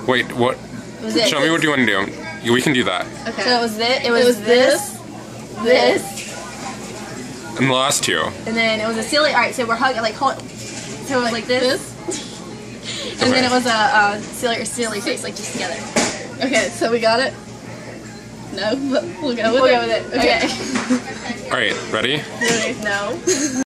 Wait, what? Show me what you want to do. We can do that. Okay. So it was this. It was this. And the last two. And then it was a silly. All right. So we're hugging so it was like this. And then it was a silly face, like just together. Okay. So we got it. No, but we'll go with it. Okay. All right. Ready? Ready? No.